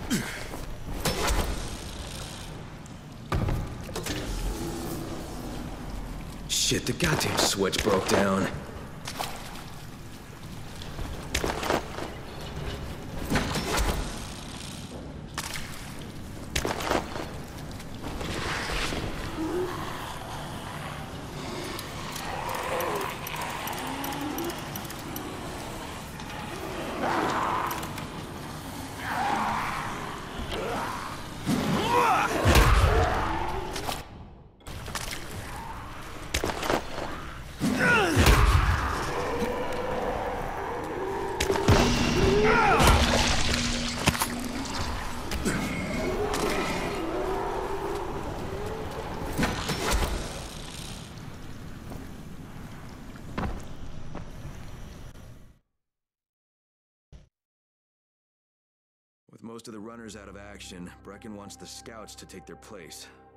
Shit, the goddamn switch broke down. With most of the runners out of action, Brecken wants the scouts to take their place.